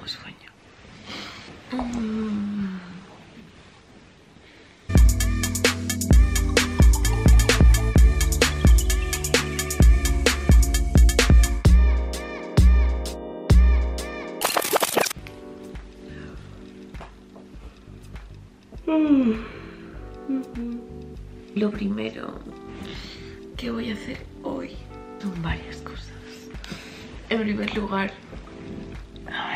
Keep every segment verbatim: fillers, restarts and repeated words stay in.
tengo sueño. Mm. Lo primero que voy a hacer hoy son varias cosas. En primer lugar, a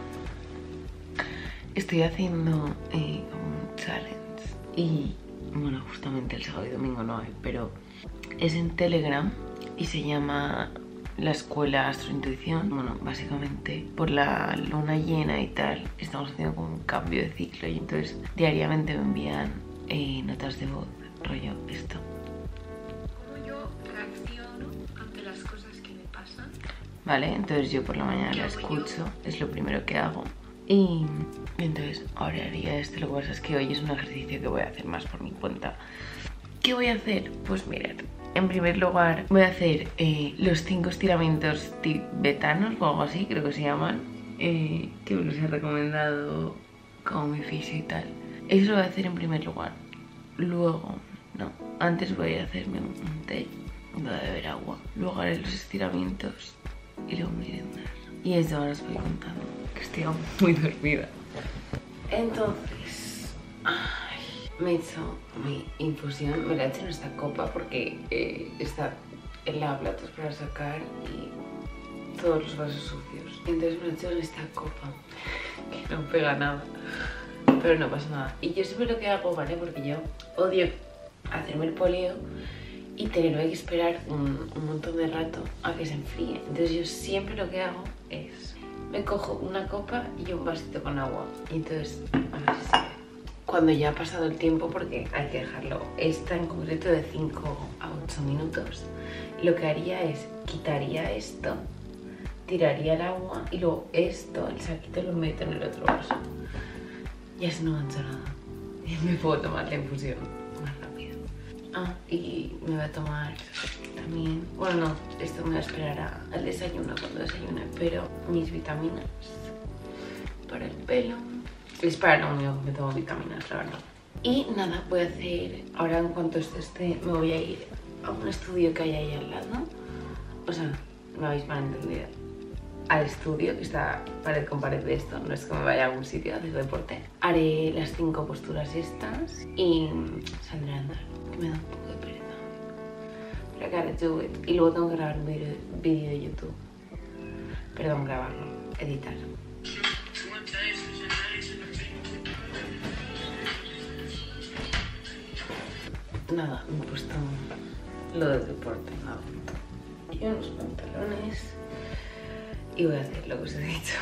ver, estoy haciendo eh, un challenge y bueno, justamente el sábado y domingo no hay, pero es en Telegram y se llama La Escuela Astrointuición. Bueno, básicamente por la luna llena y tal estamos haciendo como un cambio de ciclo y entonces diariamente me envían eh, notas de voz, rollo esto. ¿Cómo yo reacciono ante las cosas que me pasan? Vale, entonces yo por la mañana la escucho, es lo primero que hago. Y entonces ahora haría esto. Lo que pasa es que hoy es un ejercicio que voy a hacer más por mi cuenta. ¿Qué voy a hacer? Pues mirad, en primer lugar voy a hacer eh, los cinco estiramientos tibetanos o algo así, creo que se llaman, eh, que me los he recomendado como mi fisio y tal. Eso lo voy a hacer en primer lugar. Luego, no, antes voy a hacerme un, un té, voy a beber agua. Luego haré los estiramientos y luego me iré a andar. Y eso ahora os voy contando, que estoy aún muy dormida. Entonces, ay, me he hecho mi infusión, me la he hecho en esta copa porque eh, está en lavaplatos para sacar y todos los vasos sucios. Entonces me la he hecho en esta copa, que no pega nada, pero no pasa nada. Y yo siempre lo que hago, ¿vale? Porque yo odio hacerme el poleo y tener que esperar un, un montón de rato a que se enfríe. Entonces yo siempre lo que hago es, me cojo una copa y un vasito con agua. Y entonces, a ver si se ve. Cuando ya ha pasado el tiempo, porque hay que dejarlo, esta en concreto de cinco a ocho minutos, lo que haría es, quitaría esto, tiraría el agua y luego esto, el saquito, lo meto en el otro vaso. Y así no mancho nada. Y me puedo tomar la infusión más rápido. Ah, y me voy a tomar también, bueno no, esto me va a esperar al desayuno cuando desayune, pero mis vitaminas para el pelo. Es para lo único que me tomo vitaminas, la verdad. Y nada, voy a hacer, ahora en cuanto esto esté, me voy a ir a un estudio que hay ahí al lado. O sea, me habéis mal entendido. Al estudio, que está pared con pared de esto, no es que me vaya a algún sitio a hacer deporte. Haré las cinco posturas estas y saldré a andar, que me da un poco de pereza. Pero I gotta do it. Y luego tengo que grabar un vídeo de YouTube. Perdón, grabarlo, editar. Nada, me he puesto lo del deporte, nada. Y unos pantalones. Y voy a hacer lo que os he dicho.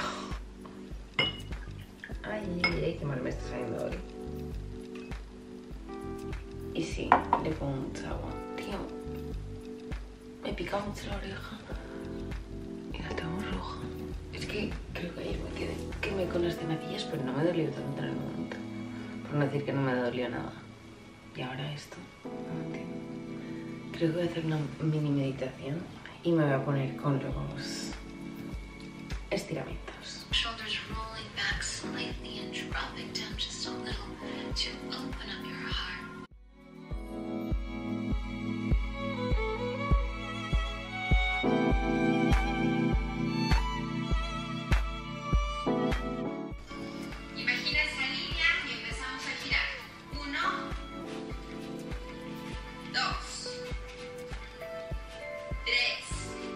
Ay, ay, ay, qué mal me está saliendo hoy. Y sí, le pongo mucha agua. Tío, me pica mucho la oreja. Y la tengo roja. Es que creo que ayer me quedé quemé con las tenacillas, pero no me dolió tanto en el momento. Por no decir que no me dolió nada. Y ahora esto, no entiendo. Creo que voy a hacer una mini meditación y me voy a poner con los estiramientos. Shoulders rolling back slightly and dropping down just a little to open up your heart. Imagina esa línea y empezamos a girar. Uno, dos, tres,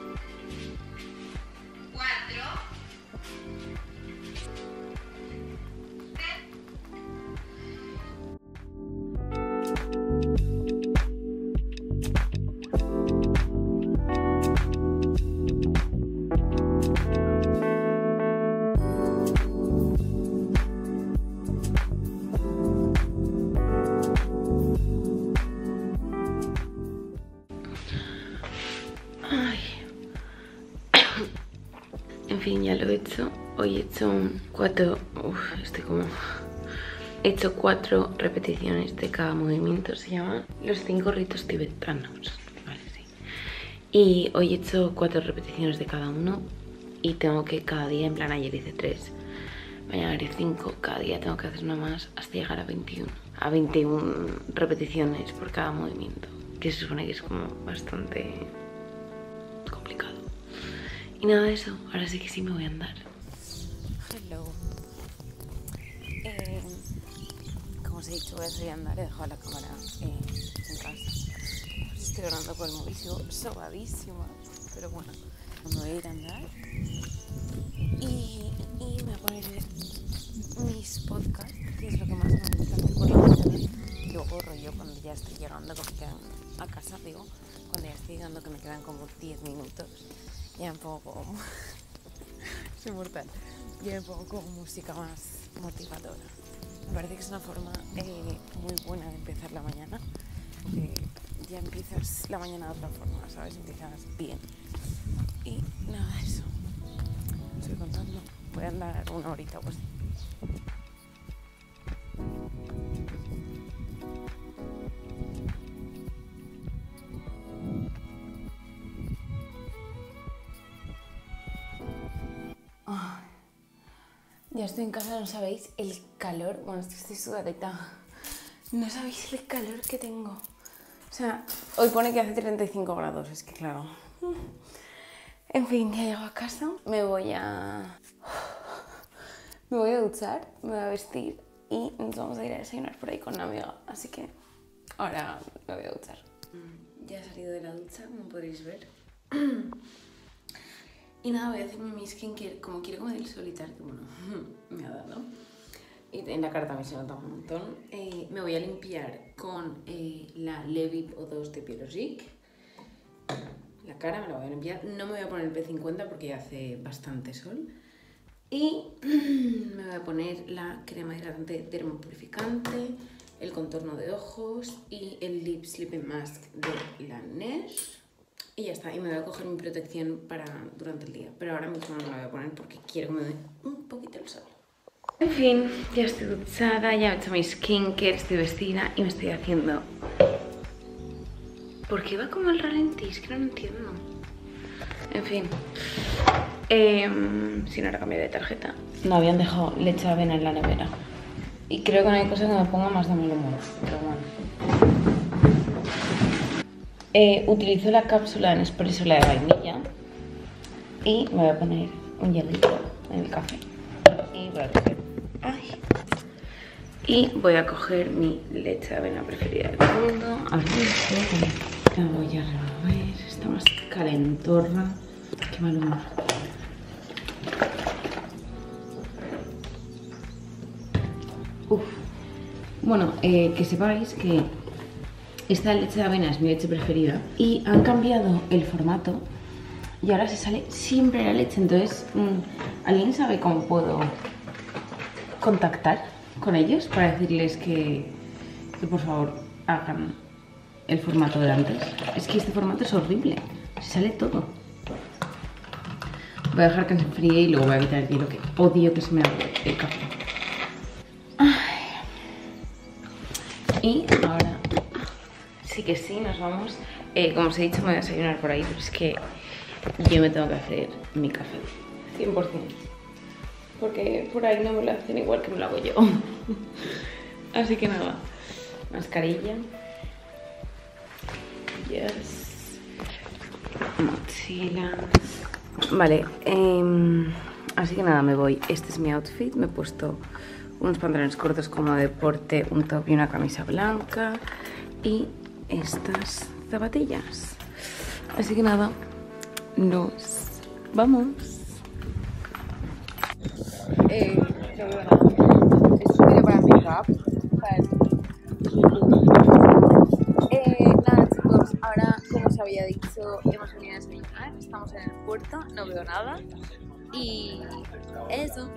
cuatro. En fin, ya lo he hecho. Hoy he hecho cuatro... Uf, estoy como... He hecho cuatro repeticiones de cada movimiento. Se llaman los cinco ritos tibetanos. Vale, sí. Y hoy he hecho cuatro repeticiones de cada uno. y tengo que cada día, en plan ayer hice tres, mañana haré cinco, cada día tengo que hacer una más hasta llegar a veintiuno. A veintiuna repeticiones por cada movimiento, que se supone que es como bastante complicado. Y nada de eso, ahora sí que sí me voy a andar. Hello. Eh, como os he dicho, voy a salir a andar, he dejado la cámara eh, en casa. Estoy grabando con el móvil, sigo sobadísima, pero bueno, me voy a ir a andar y, y me voy a poner mis podcasts, que es lo que más me gusta hacer por la mañana. Luego rollo cuando ya estoy llegando, que me quedan a casa, digo, cuando ya estoy llegando, que me quedan como diez minutos, ya me pongo como soy mortal, ya me pongo como música más motivadora. Me parece que es una forma eh, muy buena de empezar la mañana, porque ya empiezas la mañana de otra forma, ¿sabes? Empiezas bien. Y nada de eso. Estoy contando. Voy a andar una horita o así. Oh, ya estoy en casa, no sabéis el calor. Bueno, estoy, estoy sudadita. No sabéis el calor que tengo. O sea, hoy pone que hace treinta y cinco grados, es que claro. En fin, ya llego a casa, me voy a... Me voy a duchar, me voy a vestir y nos vamos a ir a desayunar por ahí con una amiga. Así que ahora me voy a duchar. Ya he salido de la ducha, como podréis ver. Y nada, voy a hacerme mi skincare como quiero, como del solitario, que bueno, me ha dado. Y en la cara también se nota un montón. Eh, me voy a limpiar con eh, la Levip O dos de Biologique. La cara me la voy a limpiar. No me voy a poner el P cincuenta porque ya hace bastante sol. Y me voy a poner la crema hidratante dermopurificante, el contorno de ojos y el Lip Sleeping Mask de Laneige. Y ya está. Y me voy a coger mi protección para durante el día. Pero ahora mismo no me la voy a poner porque quiero que me dé un poquito el sol. En fin, ya estoy duchada, ya he hecho mi skincare, estoy vestida y me estoy haciendo... ¿Por qué va como al ralentí? Es que no lo entiendo. En fin. Eh, si no, ahora cambié de tarjeta. No habían dejado leche de avena en la nevera. Y creo que no hay cosa que me ponga más de mal humor. Pero bueno. Eh, utilizo la cápsula en espresso, la de vainilla. Y me voy a poner un hielito en el café. Y voy a coger... Ay. Y voy a coger mi leche de avena preferida del mundo. A ver si la voy a remover. Está más calentorra. Qué mal humor. Uf. Bueno, eh, que sepáis que esta leche de avena es mi leche preferida y han cambiado el formato y ahora se sale siempre la leche. Entonces, mmm, ¿alguien sabe cómo puedo contactar con ellos para decirles que, que por favor hagan el formato de antes? Es que este formato es horrible, se sale todo. Voy a dejar que se enfríe y luego voy a quitar el hielo, que odio que se me haga el café. Ay. Y ahora sí que sí, nos vamos. Eh, como os he dicho, me voy a desayunar por ahí, pero es que yo me tengo que hacer mi café cien por cien. Porque por ahí no me lo hacen igual que me lo hago yo. Así que nada, mascarilla. Yes. Mochila. Vale, eh, así que nada, me voy. Este es mi outfit. Me he puesto unos pantalones cortos como deporte, un top y una camisa blanca. Y estas zapatillas. Así que nada, nos vamos. Eh, no veo nada. Esto es un vídeo para make-up. Eh, nada chicos, ahora como os había dicho, hemos venido a desayunar, estamos en el puerto, no veo nada. Y eso.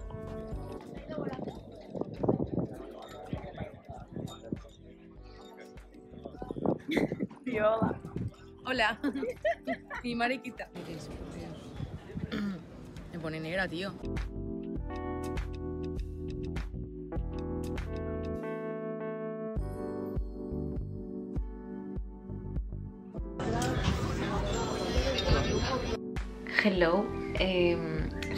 Tío, hola. Hola. Mi mariquita. Me pone negra, tío. Hello. Eh,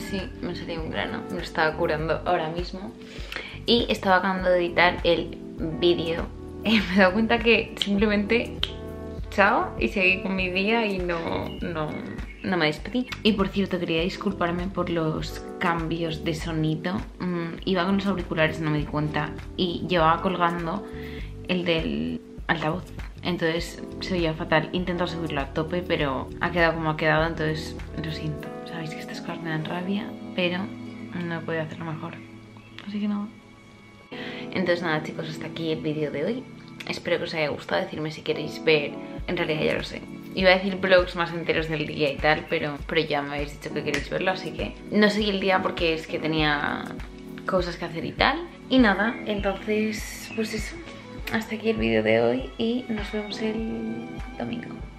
Sí, me salió un grano, me lo estaba curando ahora mismo. Y estaba acabando de editar el vídeo. Eh, me he dado cuenta que simplemente chao y seguí con mi día y no, no, no me despedí. Y por cierto, quería disculparme por los cambios de sonido. Mm, iba con los auriculares, no me di cuenta, y llevaba colgando el del altavoz. Entonces se oía fatal. He intentado subirlo a tope, pero ha quedado como ha quedado, entonces lo siento. Sabéis que estas cosas me dan rabia, pero no he podido hacerlo mejor. Así que nada. Entonces nada, chicos, hasta aquí el vídeo de hoy. Espero que os haya gustado. Decidme si queréis ver. En realidad ya lo sé. Iba a decir vlogs más enteros del día y tal, pero, pero ya me habéis dicho que queréis verlo, así que no seguí el día porque es que tenía cosas que hacer y tal. Y nada, entonces pues eso. Hasta aquí el vídeo de hoy y nos vemos el domingo.